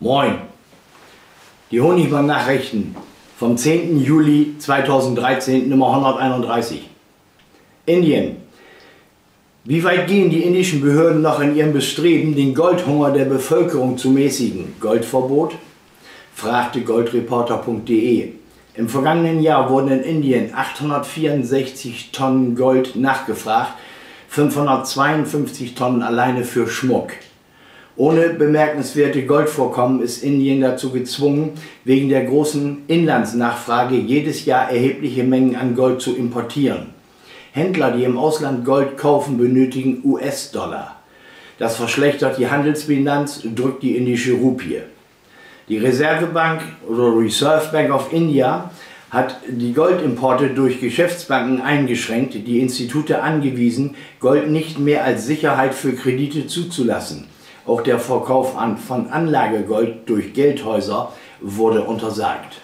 Moin! Die Honigmann-Nachrichten vom 10. Juli 2013, Nummer 131. Indien. Wie weit gehen die indischen Behörden noch in ihrem Bestreben, den Goldhunger der Bevölkerung zu mäßigen? Goldverbot? Fragte Goldreporter.de. Im vergangenen Jahr wurden in Indien 864 Tonnen Gold nachgefragt, 552 Tonnen alleine für Schmuck. Ohne bemerkenswerte Goldvorkommen ist Indien dazu gezwungen, wegen der großen Inlandsnachfrage jedes Jahr erhebliche Mengen an Gold zu importieren. Händler, die im Ausland Gold kaufen, benötigen US-Dollar. Das verschlechtert die Handelsbilanz, drückt die indische Rupie. Die Reservebank oder Reserve Bank of India hat die Goldimporte durch Geschäftsbanken eingeschränkt, die Institute angewiesen, Gold nicht mehr als Sicherheit für Kredite zuzulassen. Auch der Verkauf von Anlagegold durch Geldhäuser wurde untersagt.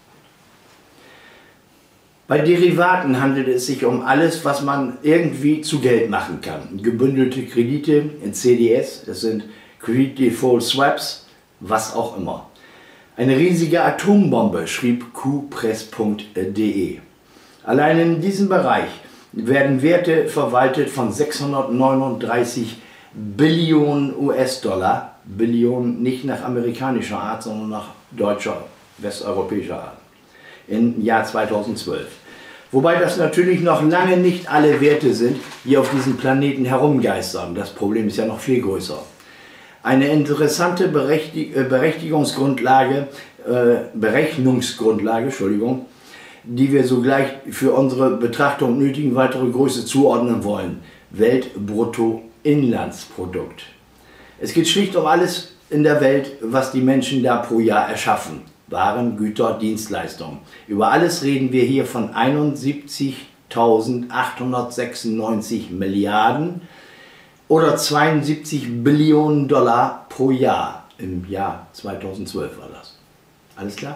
Bei Derivaten handelt es sich um alles, was man irgendwie zu Geld machen kann. Gebündelte Kredite in CDS, das sind Credit Default Swaps, was auch immer. Eine riesige Atombombe, schrieb qpress.de. Allein in diesem Bereich werden Werte verwaltet von 639 Billionen US-Dollar, Billionen nicht nach amerikanischer Art, sondern nach deutscher, westeuropäischer Art, im Jahr 2012. Wobei das natürlich noch lange nicht alle Werte sind, die auf diesem Planeten herumgeistern. Das Problem ist ja noch viel größer. Eine interessante Berechnungsgrundlage, die wir sogleich für unsere Betrachtung nötigen weitere Größe zuordnen wollen. Weltbruttoinlandsprodukt. Es geht schlicht um alles in der Welt, was die Menschen da pro Jahr erschaffen. Waren, Güter, Dienstleistungen. Über alles reden wir hier von 71.896 Milliarden oder 72 Billionen Dollar pro Jahr. Im Jahr 2012 war das. Alles klar?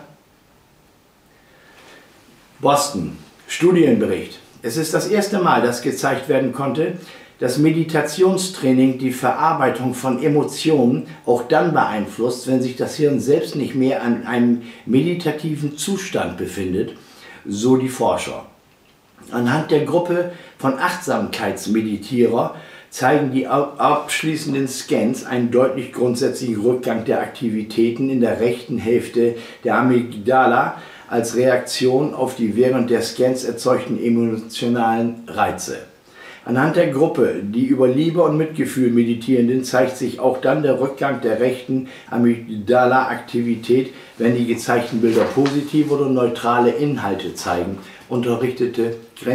Boston. Studienbericht. Es ist das erste Mal, dass gezeigt werden konnte, dass Meditationstraining die Verarbeitung von Emotionen auch dann beeinflusst, wenn sich das Hirn selbst nicht mehr an einem meditativen Zustand befindet, so die Forscher. Anhand der Gruppe von Achtsamkeitsmeditierer zeigen die abschließenden Scans einen deutlich grundsätzlichen Rückgang der Aktivitäten in der rechten Hälfte der Amygdala als Reaktion auf die während der Scans erzeugten emotionalen Reize. Anhand der Gruppe, die über Liebe und Mitgefühl meditierenden, zeigt sich auch dann der Rückgang der rechten Amygdala-Aktivität, wenn die gezeigten Bilder positive oder neutrale Inhalte zeigen, unterrichtete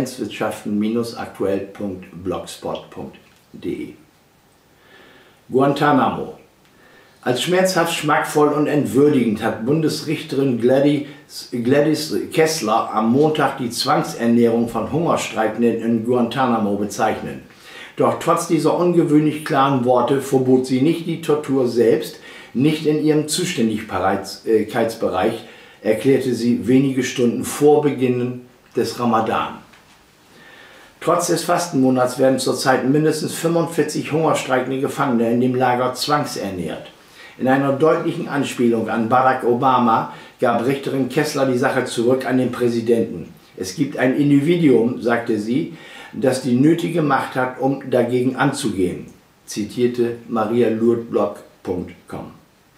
grenzwissenschaften-aktuell.blogspot.de. Guantanamo. Als schmerzhaft, schmackvoll und entwürdigend hat Bundesrichterin Gladys Kessler am Montag die Zwangsernährung von Hungerstreikenden in Guantanamo bezeichnet. Doch trotz dieser ungewöhnlich klaren Worte verbot sie nicht die Tortur selbst, nicht in ihrem Zuständigkeitsbereich, erklärte sie wenige Stunden vor Beginn des Ramadan. Trotz des Fastenmonats werden zurzeit mindestens 45 hungerstreikende Gefangene in dem Lager zwangsernährt. In einer deutlichen Anspielung an Barack Obama gab Richterin Kessler die Sache zurück an den Präsidenten. Es gibt ein Individuum, sagte sie, das die nötige Macht hat, um dagegen anzugehen, zitierte marialourdblog.com.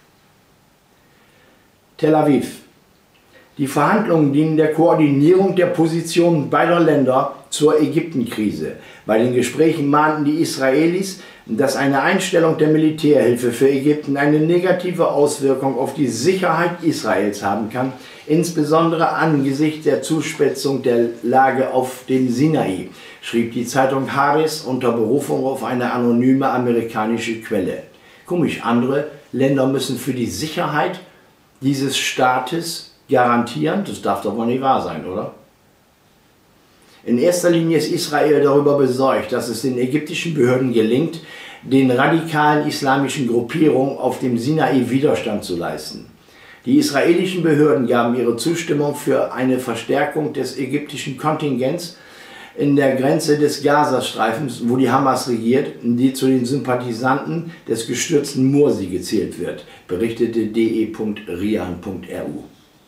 Tel Aviv. Die Verhandlungen dienen der Koordinierung der Positionen beider Länder zur Ägyptenkrise. Bei den Gesprächen mahnten die Israelis, dass eine Einstellung der Militärhilfe für Ägypten eine negative Auswirkung auf die Sicherheit Israels haben kann, insbesondere angesichts der Zuspitzung der Lage auf dem Sinai, schrieb die Zeitung Haaretz unter Berufung auf eine anonyme amerikanische Quelle. Komisch, andere Länder müssen für die Sicherheit dieses Staates garantieren? Das darf doch mal nicht wahr sein, oder? In erster Linie ist Israel darüber besorgt, dass es den ägyptischen Behörden gelingt, den radikalen islamischen Gruppierungen auf dem Sinai Widerstand zu leisten. Die israelischen Behörden gaben ihre Zustimmung für eine Verstärkung des ägyptischen Kontingents in der Grenze des Gazastreifens, wo die Hamas regiert, die zu den Sympathisanten des gestürzten Morsi gezählt wird, berichtete de.rian.ru.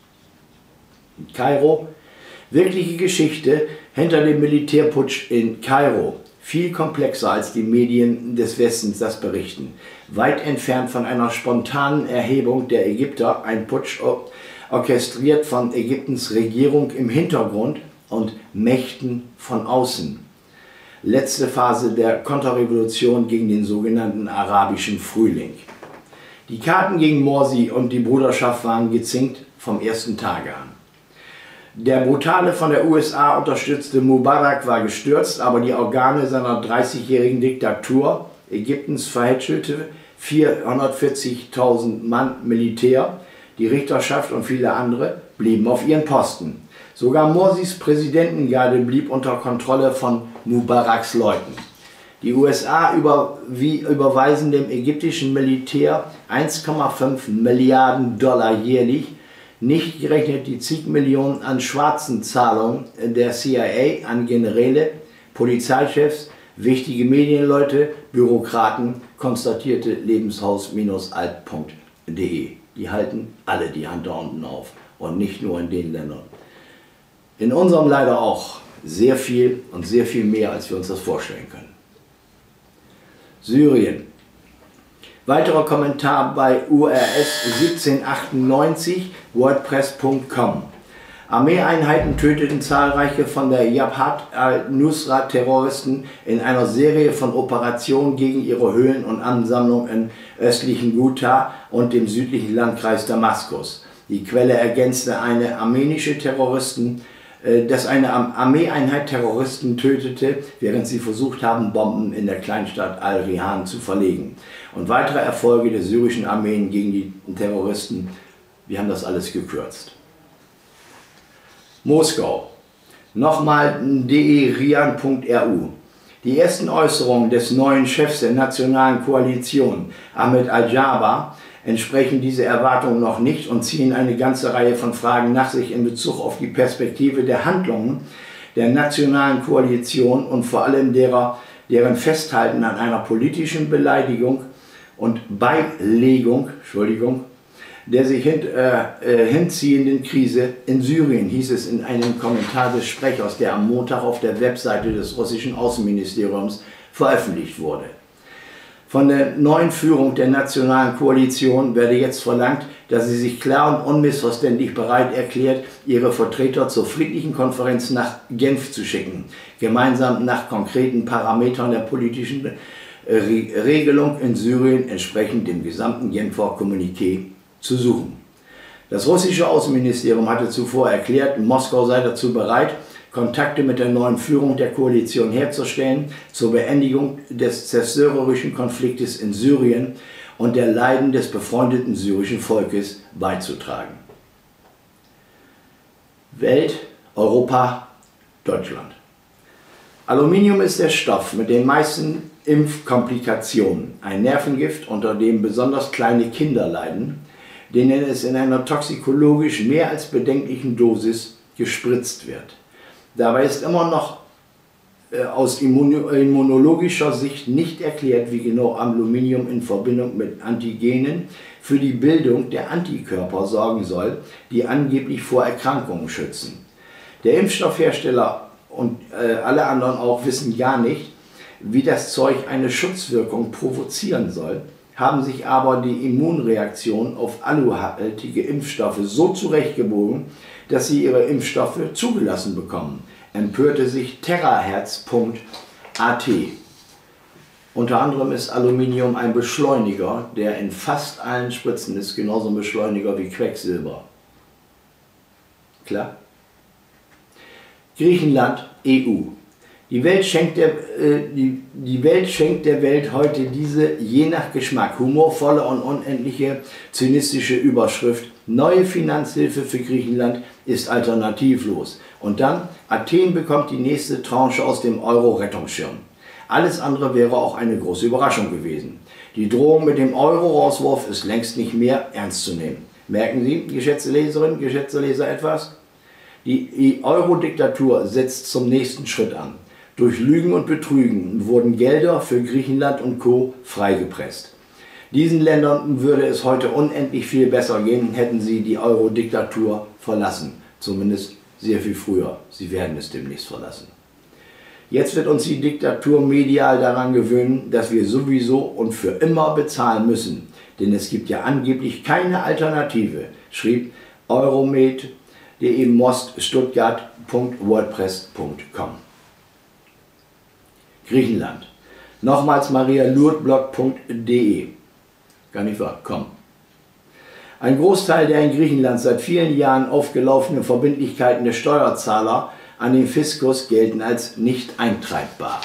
Kairo. Wirkliche Geschichte hinter dem Militärputsch in Kairo. Viel komplexer als die Medien des Westens das berichten. Weit entfernt von einer spontanen Erhebung der Ägypter, ein Putsch orchestriert von Ägyptens Regierung im Hintergrund und Mächten von außen. Letzte Phase der Konterrevolution gegen den sogenannten arabischen Frühling. Die Karten gegen Morsi und die Bruderschaft waren gezinkt vom ersten Tage an. Der brutale, von der USA unterstützte Mubarak war gestürzt, aber die Organe seiner 30-jährigen Diktatur Ägyptens verhätschelte 440.000 Mann Militär, die Richterschaft und viele andere blieben auf ihren Posten. Sogar Morsis Präsidentengarde blieb unter Kontrolle von Mubaraks Leuten. Die USA überweisen dem ägyptischen Militär 1,5 Milliarden Dollar jährlich, nicht gerechnet die zig Millionen an schwarzen Zahlungen der CIA an Generäle, Polizeichefs, wichtige Medienleute, Bürokraten, konstatierte lebenshaus-alt.de. Die halten alle die Hand da unten auf und nicht nur in den Ländern. In unserem leider auch sehr viel und sehr viel mehr, als wir uns das vorstellen können. Syrien. Weiterer Kommentar bei URS 1798 wordpress.com. Armeeeinheiten töteten zahlreiche von der Jabhat al-Nusra-Terroristen in einer Serie von Operationen gegen ihre Höhlen und Ansammlungen im östlichen Ghouta und dem südlichen Landkreis Damaskus. Die Quelle ergänzte dass eine Armeeeinheit Terroristen tötete, während sie versucht haben, Bomben in der Kleinstadt Al-Rihan zu verlegen. Und weitere Erfolge der syrischen Armeen gegen die Terroristen, wir haben das alles gekürzt. Moskau. Nochmal de.rian.ru. Die ersten Äußerungen des neuen Chefs der Nationalen Koalition, Ahmed Al-Jaber, entsprechen diese Erwartungen noch nicht und ziehen eine ganze Reihe von Fragen nach sich in Bezug auf die Perspektive der Handlungen der Nationalen Koalition und vor allem deren Festhalten an einer politischen Beleidigung und Beilegung, der sich hinziehenden Krise in Syrien, hieß es in einem Kommentar des Sprechers, der am Montag auf der Webseite des russischen Außenministeriums veröffentlicht wurde. Von der neuen Führung der Nationalen Koalition werde jetzt verlangt, dass sie sich klar und unmissverständlich bereit erklärt, ihre Vertreter zur friedlichen Konferenz nach Genf zu schicken, gemeinsam nach konkreten Parametern der politischen Regelung in Syrien entsprechend dem gesamten Genfer Kommuniqué zu suchen. Das russische Außenministerium hatte zuvor erklärt, Moskau sei dazu bereit, Kontakte mit der neuen Führung der Koalition herzustellen, zur Beendigung des zerstörerischen Konfliktes in Syrien und der Leiden des befreundeten syrischen Volkes beizutragen. Welt, Europa, Deutschland. Aluminium ist der Stoff mit den meisten Impfkomplikationen, ein Nervengift, unter dem besonders kleine Kinder leiden, denen es in einer toxikologisch mehr als bedenklichen Dosis gespritzt wird. Dabei ist immer noch aus immunologischer Sicht nicht erklärt, wie genau Aluminium in Verbindung mit Antigenen für die Bildung der Antikörper sorgen soll, die angeblich vor Erkrankungen schützen. Der Impfstoffhersteller und alle anderen auch wissen gar nicht, wie das Zeug eine Schutzwirkung provozieren soll, haben sich aber die Immunreaktion auf aluhaltige Impfstoffe so zurechtgebogen, dass sie ihre Impfstoffe zugelassen bekommen, empörte sich Terahertz.at. Unter anderem ist Aluminium ein Beschleuniger, der in fast allen Spritzen ist, genauso ein Beschleuniger wie Quecksilber. Klar? Griechenland, EU. Die Welt schenkt der Welt heute diese je nach Geschmack humorvolle und unendliche zynistische Überschrift: Neue Finanzhilfe für Griechenland ist alternativlos. Und dann, Athen bekommt die nächste Tranche aus dem Euro-Rettungsschirm. Alles andere wäre auch eine große Überraschung gewesen. Die Drohung mit dem Euro-Rauswurf ist längst nicht mehr ernst zu nehmen. Merken Sie, geschätzte Leserinnen, geschätzte Leser, etwas? Die Euro-Diktatur setzt zum nächsten Schritt an. Durch Lügen und Betrügen wurden Gelder für Griechenland und Co. freigepresst. Diesen Ländern würde es heute unendlich viel besser gehen, hätten sie die Euro-Diktatur verlassen. Zumindest sehr viel früher. Sie werden es demnächst verlassen. Jetzt wird uns die Diktatur medial daran gewöhnen, dass wir sowieso und für immer bezahlen müssen. Denn es gibt ja angeblich keine Alternative, schrieb Euromed.de most.stuttgart.wordpress.com. Griechenland. Nochmals marialurdblog.de. Gar nicht wahr? Komm. Ein Großteil der in Griechenland seit vielen Jahren aufgelaufenen Verbindlichkeiten der Steuerzahler an den Fiskus gelten als nicht eintreibbar.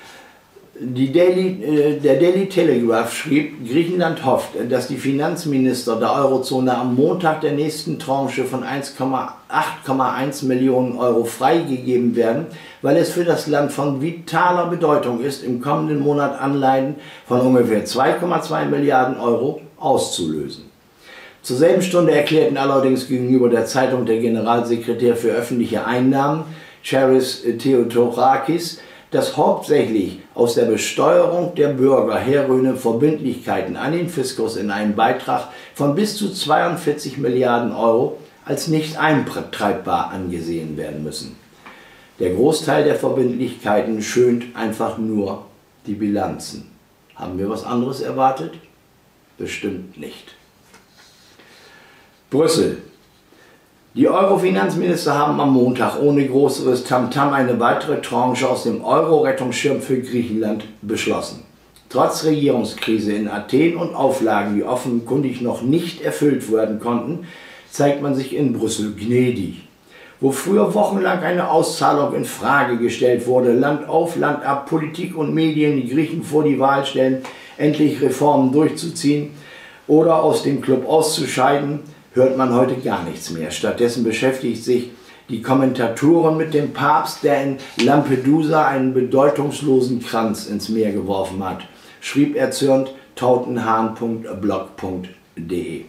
Der Daily Telegraph schrieb, Griechenland hofft, dass die Finanzminister der Eurozone am Montag der nächsten Tranche von 8,1 Millionen Euro freigegeben werden, weil es für das Land von vitaler Bedeutung ist, im kommenden Monat Anleihen von ungefähr 2,2 Milliarden Euro auszulösen. Zur selben Stunde erklärten allerdings gegenüber der Zeitung der Generalsekretär für öffentliche Einnahmen, Charis Theodorakis, dass hauptsächlich aus der Besteuerung der Bürger herrührende Verbindlichkeiten an den Fiskus in einem Beitrag von bis zu 42 Milliarden Euro als nicht eintreibbar angesehen werden müssen. Der Großteil der Verbindlichkeiten schönt einfach nur die Bilanzen. Haben wir was anderes erwartet? Bestimmt nicht. Brüssel. Die Euro-Finanzminister haben am Montag ohne größeres Tamtam eine weitere Tranche aus dem Euro-Rettungsschirm für Griechenland beschlossen. Trotz Regierungskrise in Athen und Auflagen, die offenkundig noch nicht erfüllt werden konnten, zeigt man sich in Brüssel gnädig. Wo früher wochenlang eine Auszahlung in Frage gestellt wurde, Land auf, Land ab, Politik und Medien die Griechen vor die Wahl stellen, endlich Reformen durchzuziehen oder aus dem Club auszuscheiden, hört man heute gar nichts mehr. Stattdessen beschäftigt sich die Kommentatoren mit dem Papst, der in Lampedusa einen bedeutungslosen Kranz ins Meer geworfen hat, schrieb erzürnt tautenhahn.blog.de.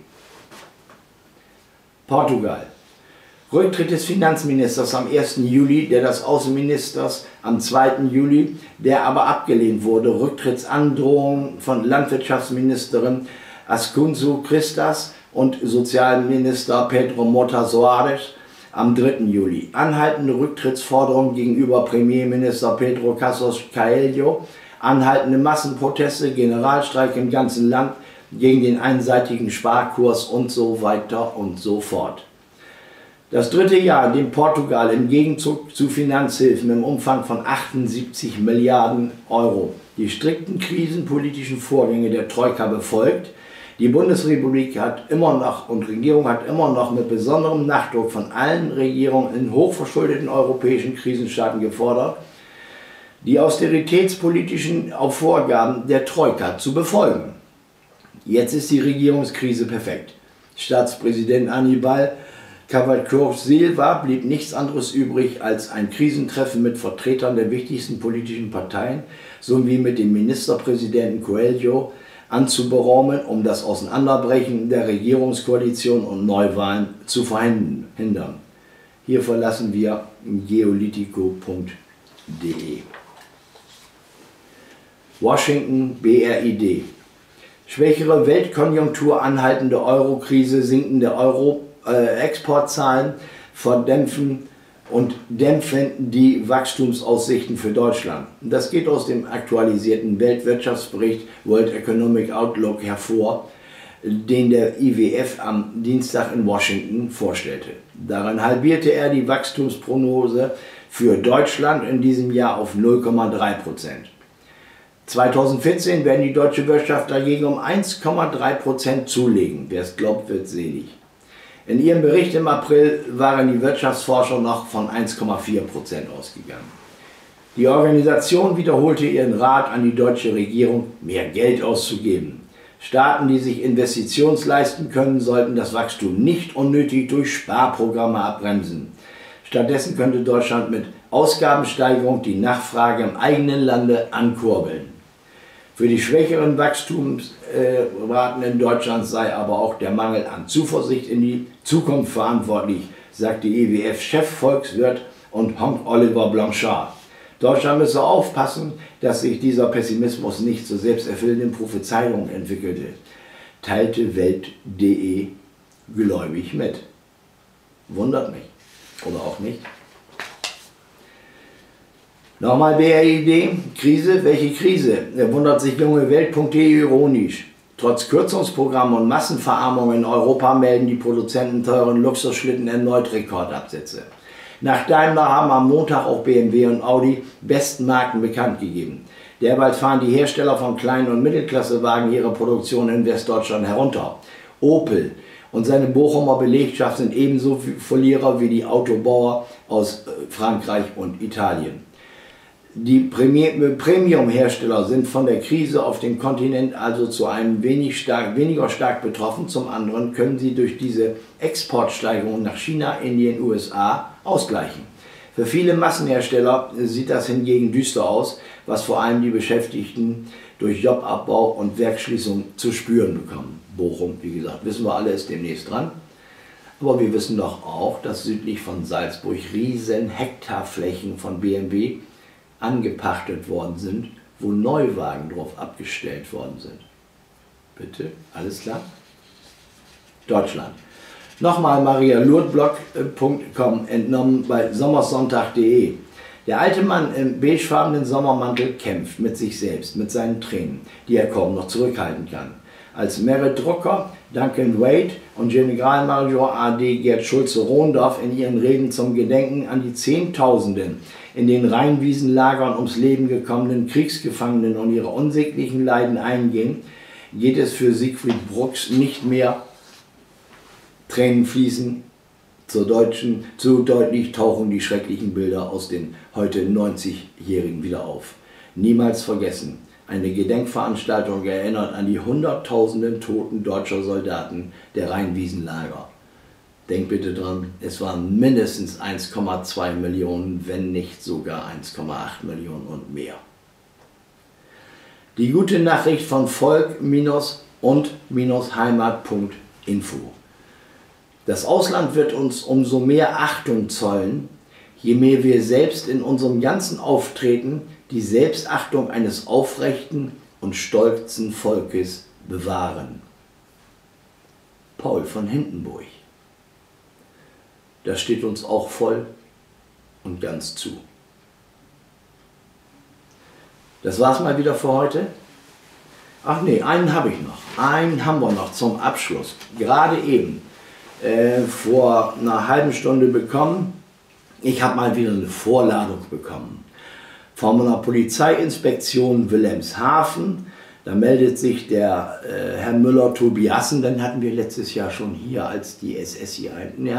Portugal. Rücktritt des Finanzministers am 1. Juli, der des Außenministers am 2. Juli, der aber abgelehnt wurde. Rücktrittsandrohungen von Landwirtschaftsministerin Ascunso Cristas und Sozialminister Pedro Mota Soares am 3. Juli. Anhaltende Rücktrittsforderungen gegenüber Premierminister Pedro Cassos Coelho, anhaltende Massenproteste, Generalstreik im ganzen Land gegen den einseitigen Sparkurs und so weiter und so fort. Das dritte Jahr, in dem Portugal im Gegenzug zu Finanzhilfen im Umfang von 78 Milliarden Euro die strikten krisenpolitischen Vorgänge der Troika befolgt. Die Bundesrepublik hat immer noch und Regierung hat immer noch mit besonderem Nachdruck von allen Regierungen in hochverschuldeten europäischen Krisenstaaten gefordert, die austeritätspolitischen Vorgaben der Troika zu befolgen. Jetzt ist die Regierungskrise perfekt. Staatspräsident Aníbal Cavaco Silva blieb nichts anderes übrig, als ein Krisentreffen mit Vertretern der wichtigsten politischen Parteien sowie mit dem Ministerpräsidenten Coelho anzuberaumen, um das Auseinanderbrechen der Regierungskoalition und Neuwahlen zu verhindern. Hier verlassen wir geolitico.de. Washington BRID. Schwächere Weltkonjunktur, anhaltende Eurokrise, sinkende Exportzahlen verdämpfen und dämpfen die Wachstumsaussichten für Deutschland. Das geht aus dem aktualisierten Weltwirtschaftsbericht World Economic Outlook hervor, den der IWF am Dienstag in Washington vorstellte. Darin halbierte er die Wachstumsprognose für Deutschland in diesem Jahr auf 0,3%. 2014 werden die deutsche Wirtschaft dagegen um 1,3% zulegen. Wer es glaubt, wird selig. In ihrem Bericht im April waren die Wirtschaftsforscher noch von 1,4% ausgegangen. Die Organisation wiederholte ihren Rat an die deutsche Regierung, mehr Geld auszugeben. Staaten, die sich Investitionen leisten können, sollten das Wachstum nicht unnötig durch Sparprogramme abbremsen. Stattdessen könnte Deutschland mit Ausgabensteigerung die Nachfrage im eigenen Lande ankurbeln. Für die schwächeren Wachstumsraten in Deutschland sei aber auch der Mangel an Zuversicht in die Zukunft verantwortlich, sagte IWF-Chefvolkswirt und Honk Oliver Blanchard. Deutschland müsse aufpassen, dass sich dieser Pessimismus nicht zu selbsterfüllenden Prophezeiungen entwickelte, teilte Welt.de gläubig mit. Wundert mich. Oder auch nicht. Nochmal BRID, Krise, welche Krise? Wundert sich junge Welt.de ironisch. Trotz Kürzungsprogrammen und Massenverarmung in Europa melden die Produzenten teuren Luxusschlitten erneut Rekordabsätze. Nach Daimler haben am Montag auch BMW und Audi besten Marken bekannt gegeben. Derweil fahren die Hersteller von Klein- und Mittelklassewagen ihre Produktion in Westdeutschland herunter. Opel und seine Bochumer Belegschaft sind ebenso Verlierer wie die Autobauer aus Frankreich und Italien. Die Premium-Hersteller sind von der Krise auf dem Kontinent also zu einem weniger stark betroffen. Zum anderen können sie durch diese Exportsteigerungen nach China, Indien, USA ausgleichen. Für viele Massenhersteller sieht das hingegen düster aus, was vor allem die Beschäftigten durch Jobabbau und Werksschließung zu spüren bekommen. Bochum, wie gesagt, wissen wir alle, ist demnächst dran. Aber wir wissen doch auch, dass südlich von Salzburg riesen Hektarflächen von BMW angepachtet worden sind, wo Neuwagen drauf abgestellt worden sind. Bitte, alles klar? Deutschland. Nochmal marialurdblog.com entnommen bei sommersonntag.de. Der alte Mann im beigefarbenen Sommermantel kämpft mit sich selbst, mit seinen Tränen, die er kaum noch zurückhalten kann. Als Merit Drucker, Duncan Wade und Generalmajor AD Gerd Schulze-Rohndorff in ihren Reden zum Gedenken an die Zehntausenden in den Rheinwiesenlagern ums Leben gekommenen Kriegsgefangenen und ihre unsäglichen Leiden eingehen, geht es für Siegfried Brooks nicht mehr Tränen fließen, zu deutlich tauchen die schrecklichen Bilder aus den heute 90-Jährigen wieder auf. Niemals vergessen, eine Gedenkveranstaltung erinnert an die Hunderttausenden toten deutscher Soldaten der Rheinwiesenlager. Denkt bitte dran, es waren mindestens 1,2 Millionen, wenn nicht sogar 1,8 Millionen und mehr. Die gute Nachricht von volk-und-heimat.info. Das Ausland wird uns umso mehr Achtung zollen, je mehr wir selbst in unserem ganzen Auftreten die Selbstachtung eines aufrechten und stolzen Volkes bewahren. Paul von Hindenburg. Das steht uns auch voll und ganz zu. Das war's mal wieder für heute. Ach nee, einen habe ich noch. Einen haben wir noch zum Abschluss. Gerade eben, vor einer halben Stunde bekommen. Ich habe mal wieder eine Vorladung bekommen. Von einer Polizeiinspektion Wilhelmshaven. Da meldet sich der Herr Müller-Tobiassen, den hatten wir letztes Jahr schon hier, als die SS hier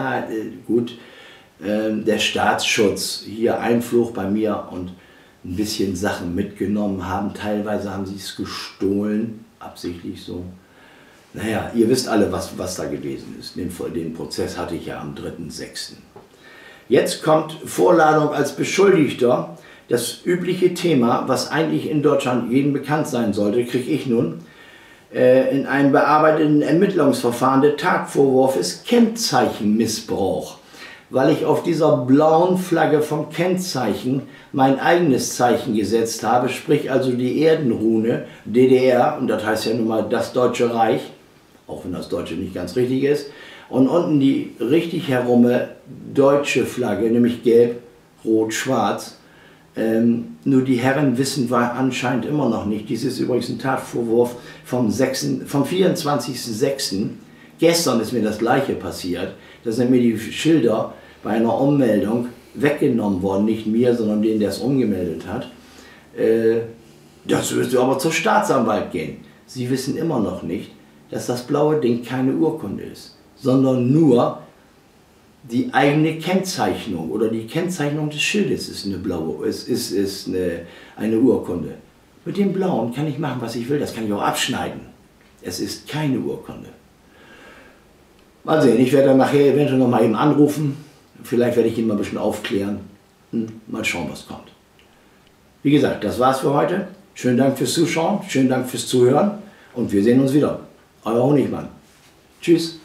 der Staatsschutz hier einflog bei mir und ein bisschen Sachen mitgenommen haben. Teilweise haben sie es gestohlen, absichtlich so. Naja, ihr wisst alle, was da gewesen ist. Den Prozess hatte ich ja am 3.6. Jetzt kommt Vorladung als Beschuldigter. Das übliche Thema, was eigentlich in Deutschland jedem bekannt sein sollte, kriege ich nun. In einem bearbeiteten Ermittlungsverfahren der Tatvorwurf ist Kennzeichenmissbrauch, weil ich auf dieser blauen Flagge vom Kennzeichen mein eigenes Zeichen gesetzt habe, sprich also die Erdenrune DDR, und das heißt ja nun mal das Deutsche Reich, auch wenn das Deutsche nicht ganz richtig ist, und unten die richtig herume deutsche Flagge, nämlich gelb, rot, schwarz. Nur die Herren wissen wir anscheinend immer noch nicht. Dies ist übrigens ein Tatvorwurf vom 24.06. Gestern ist mir das gleiche passiert. Da sind mir die Schilder bei einer Ummeldung weggenommen worden. Nicht mir, sondern den, der es umgemeldet hat. Das müsste aber zur Staatsanwalt gehen. Sie wissen immer noch nicht, dass das blaue Ding keine Urkunde ist, sondern nur die eigene Kennzeichnung oder die Kennzeichnung des Schildes ist eine blaue, ist eine Urkunde. Mit dem blauen kann ich machen, was ich will, das kann ich auch abschneiden. Es ist keine Urkunde. Mal sehen, ich werde dann nachher eventuell noch mal eben anrufen, vielleicht werde ich ihn mal ein bisschen aufklären. Mal schauen, was kommt. Wie gesagt, das war's für heute. Schönen Dank fürs Zuschauen, schönen Dank fürs Zuhören und wir sehen uns wieder. Euer Honigmann. Tschüss.